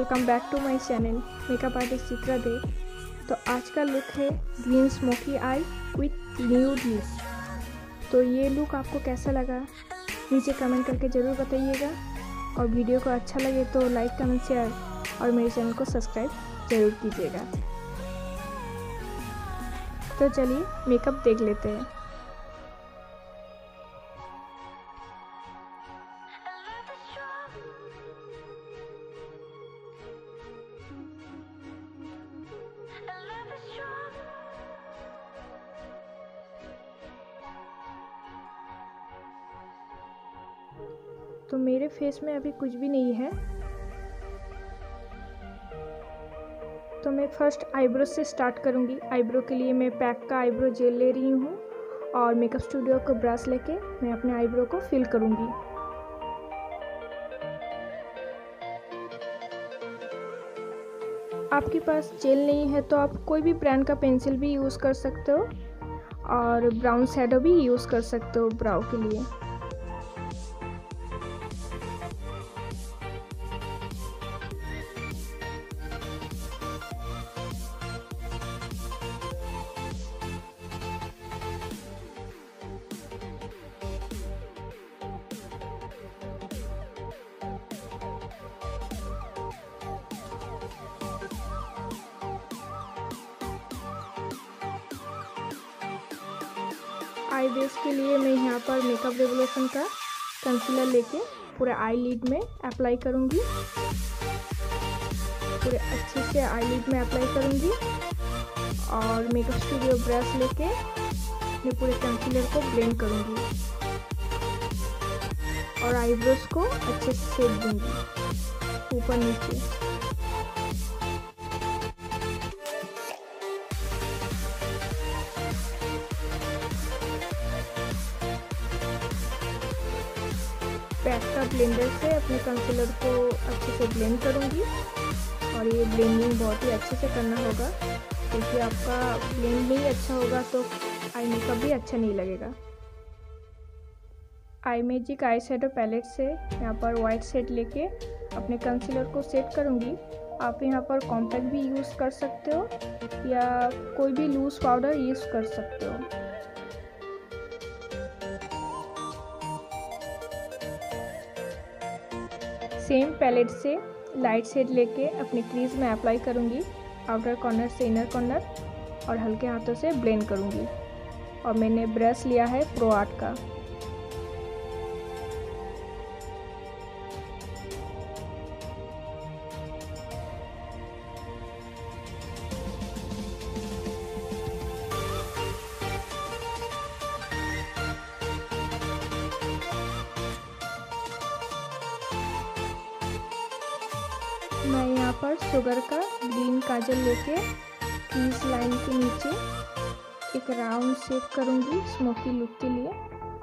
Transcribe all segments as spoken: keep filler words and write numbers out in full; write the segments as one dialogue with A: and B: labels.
A: Welcome back to my channel makeup artist Chitra दे। तो आज का लुक है green smoky eye with nude lips. तो ये लुक आपको कैसा लगा नीचे कमेंट करके ज़रूर बताइएगा, और वीडियो को अच्छा लगे तो लाइक कमेंट शेयर और मेरे चैनल को सब्सक्राइब ज़रूर कीजिएगा। तो चलिए मेकअप देख लेते हैं। तो मेरे फेस में अभी कुछ भी नहीं है, तो मैं फर्स्ट आईब्रो से स्टार्ट करूंगी। आईब्रो के लिए मैं पैक का आईब्रो जेल ले रही हूँ और मेकअप स्टूडियो को ब्रश लेके मैं अपने आईब्रो को फिल करूंगी। आपके पास जेल नहीं है तो आप कोई भी ब्रांड का पेंसिल भी यूज़ कर सकते हो, और ब्राउन शैडो भी यूज़ कर सकते हो ब्राउ के लिए। आई बेस के लिए मैं यहाँ पर मेकअप रेवोल्यूशन का कंसीलर लेके पूरे आई लिड में अप्लाई करूँगी। पूरे अच्छे से आई लिड में अप्लाई करूँगी और मेकअप स्टूडियो ब्रश लेके मैं पूरे कंसीलर को ब्लेंड करूँगी और आईब्रोज को अच्छे से शेप दूँगी ऊपर नीचे। पैक का ब्लेंडर से अपने कंसीलर को अच्छे से ब्लेंड करूँगी, और ये ब्लेंडिंग बहुत ही अच्छे से करना होगा, क्योंकि आपका ब्लेंड नहीं अच्छा होगा तो आई मेकअप भी अच्छा नहीं लगेगा। Eye magic eye shadow palette से यहाँ पर वाइट शेड लेके अपने कंसीलर को सेट करूँगी। आप यहाँ पर कॉम्पैक्ट भी यूज़ कर सकते हो या कोई भी लूज पाउडर यूज़ कर सकते हो। सेम पैलेट से लाइट शेड लेके अपने क्रीज में अप्लाई करूँगी, आउटर कॉर्नर से इनर कॉर्नर, और हल्के हाथों से ब्लेंड करूँगी। और मैंने ब्रश लिया है प्रो आर्ट का। मैं यहाँ पर शुगर का ग्रीन काजल लेके क्रीज लाइन के नीचे एक राउंड शेप करूँगी स्मोकी लुक के लिए।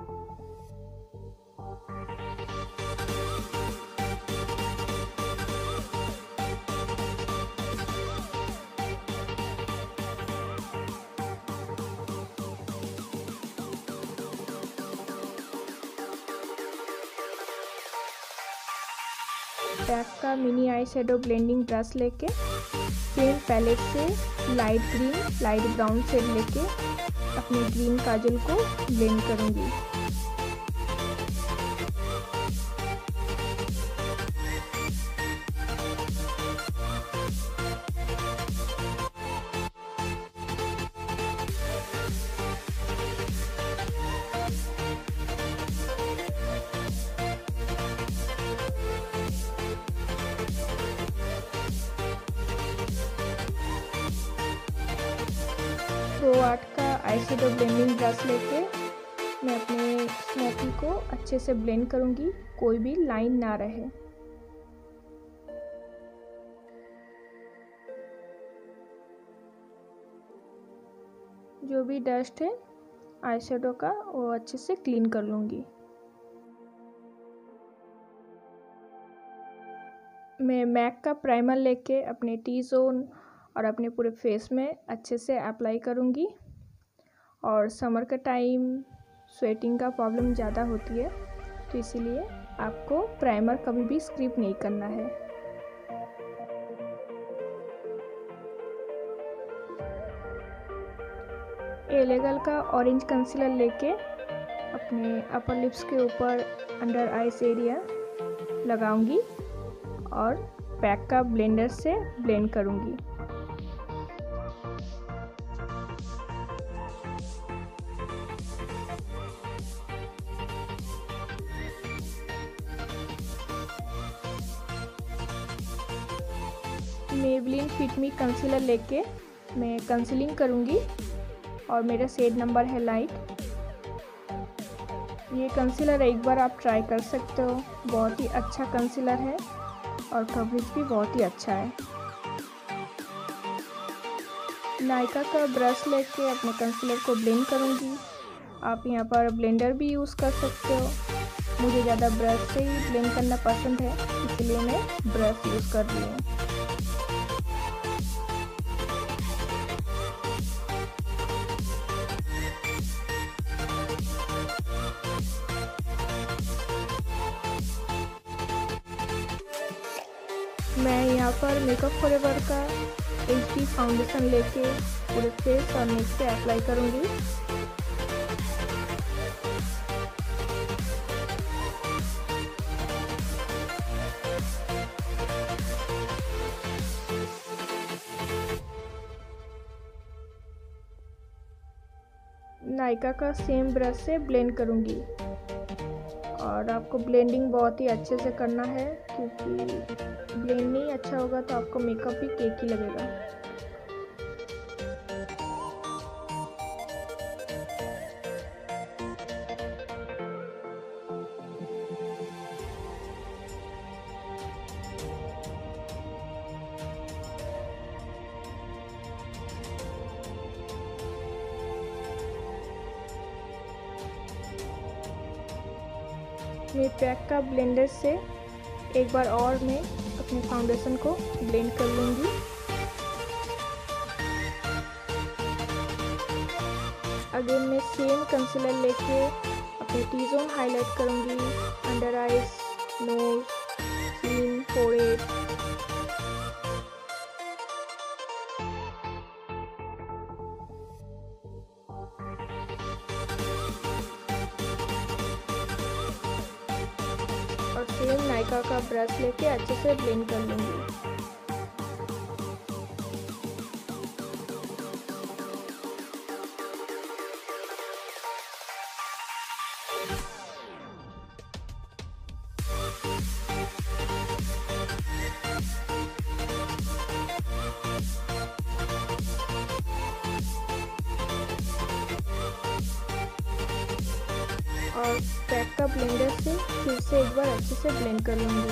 A: पैक का mini eye shadow blending brush लेके सेम पैलेट से light green light brown shade लेके अपने ग्रीन काजल को ब्लेंड करूँगी। प्रो आर्ट का आई शेडो ब्लेंडिंग ब्रश लेके मैं अपने स्मोकी को अच्छे से ब्लेंड करूँगी, कोई भी लाइन ना रहे। जो भी डस्ट है आई शेडो का वो अच्छे से क्लीन कर लूँगी। मैं मैक का प्राइमर लेके अपने टी जोन और अपने पूरे फेस में अच्छे से अप्लाई करूँगी। और समर का टाइम स्वेटिंग का प्रॉब्लम ज़्यादा होती है, तो इसीलिए आपको प्राइमर कभी भी स्किप नहीं करना है। एलेगल का ऑरेंज कंसीलर लेके अपने अपर लिप्स के ऊपर अंडर आइज एरिया लगाऊंगी और पैक का ब्लेंडर से ब्लेंड करूंगी। मेबलिन फिट मी कंसीलर लेके मैं कंसीलिंग करूंगी और मेरा शेड नंबर है लाइट। ये कंसीलर एक बार आप ट्राई कर सकते हो, बहुत ही अच्छा कंसीलर है और कवरेज भी बहुत ही अच्छा है। नायका का ब्रश लेके अपने कंसीलर को ब्लेंड करूंगी। आप यहाँ पर ब्लेंडर भी यूज़ कर सकते हो, मुझे ज़्यादा ब्रश से ही ब्लेंड करना पसंद है, इसलिए मैं ब्रश यूज़ कर रही हूँ। मैं यहाँ पर मेकअप फॉरएवर का एच डी फाउंडेशन लेके पूरे फेस और नेक पे अप्लाई करूँगी। नायका का सेम ब्रश से ब्लेंड करूँगी और आपको ब्लेंडिंग बहुत ही अच्छे से करना है, क्योंकि ब्लेंड नहीं अच्छा होगा तो आपको मेकअप भी केक ही लगेगा। मैं पैक का ब्लेंडर से एक बार और मैं अपने फाउंडेशन को ब्लेंड कर लूँगी। अगेन मैं सेम कंसीलर लेके अपने टी जोन हाईलाइट करूँगी, under eyes, nose, chin, forehead. और सेम नायका का ब्रश लेके अच्छे से ब्लेंड कर लूँगी। और पैक का ब्लेंडर से फिर से एक बार अच्छे से ब्लेंड कर लूँगी।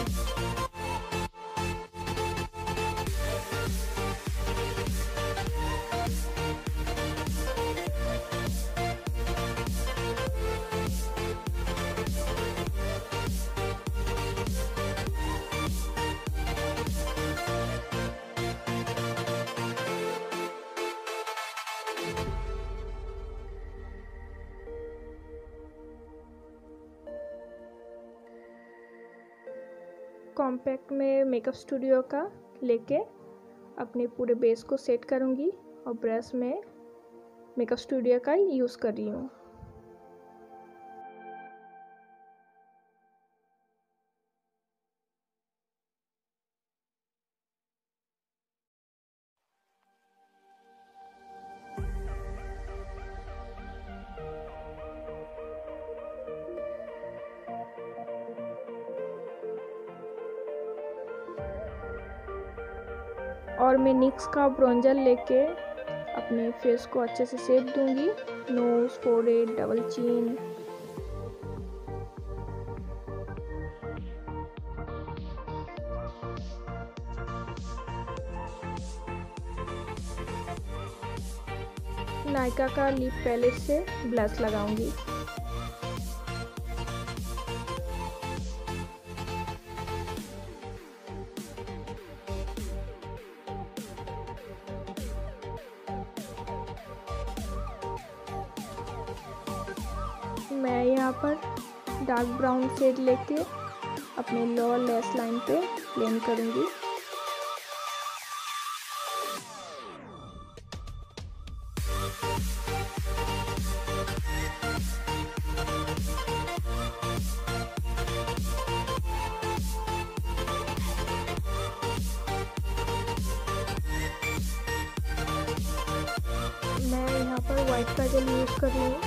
A: कॉम्पैक्ट में मेकअप स्टूडियो का लेके अपने पूरे बेस को सेट करूँगी और ब्रश में मेकअप स्टूडियो का यूज़ कर रही हूँ। और मैं निक्स का ब्रोंजर लेके अपने फेस को अच्छे से शेप दूंगी, nose, forehead, double chin. Nykaa का लिप पैलेट से ब्लश लगाऊंगी। मैं यहाँ पर डार्क ब्राउन शेड लेके अपने लोअर लैश लाइन पे ब्लेंड करूँगी। यहाँ पर वाइट काजल यूज़ कर रही हूँ।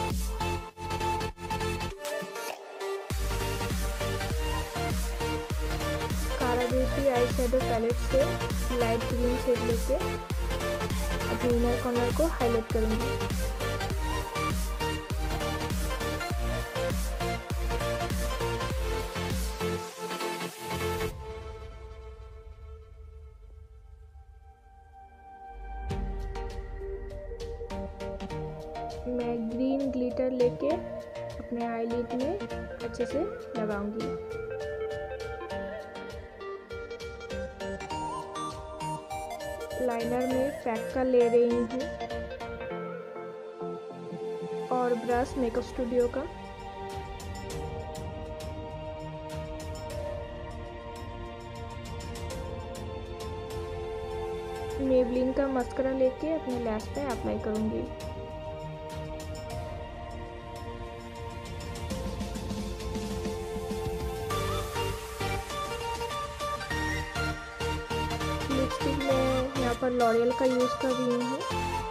A: Kara beauty eye shadow palette से लाइट ग्रीन शेड लेके अपने इनर कॉर्नर को हाईलाइट करूँगी। मैं ग्रीन ग्लिटर लेके अपने आईलिड में अच्छे से लगाऊंगी। लाइनर में फैक का ले रही हूँ और ब्रश मेकअप स्टूडियो का। मेबलिन का मस्करा लेके अपने लैश पे अप्लाई करूंगी। लिपस्टिक में यहाँ पर लॉरियल का यूज़ कर रही हूँ।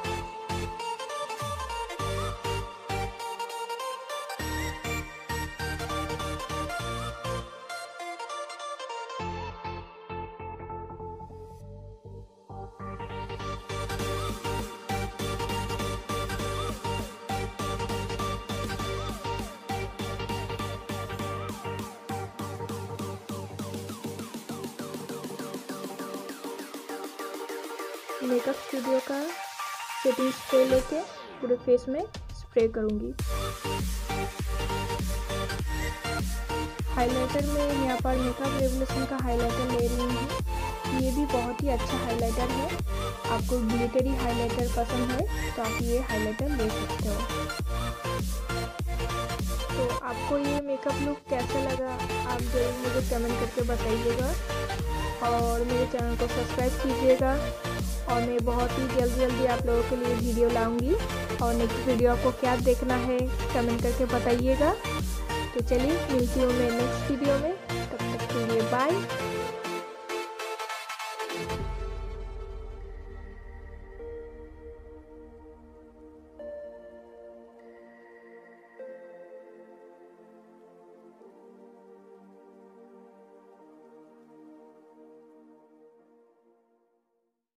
A: मेकअप स्टूडियो का सेटिंग स्प्रे लेके पूरे फेस में स्प्रे करूंगी। हाइलाइटर में यहाँ पर मेकअप रेवोल्यूशन का हाइलाइटर ले रही हूँ। ये भी बहुत ही अच्छा हाइलाइटर है। आपको ग्लिटरी हाइलाइटर पसंद है तो आप ये हाइलाइटर ले सकते हो। तो आपको ये मेकअप लुक कैसा लगा आप जरूर मुझे कमेंट करके बताइएगा और मेरे चैनल को सब्सक्राइब कीजिएगा। और मैं बहुत ही जल्दी जल्दी आप लोगों के लिए वीडियो लाऊंगी और नेक्स्ट वीडियो आपको क्या देखना है कमेंट करके बताइएगा। तो चलिए मिलती हूँ मैं नेक्स्ट वीडियो में, तब तक के लिए बाय।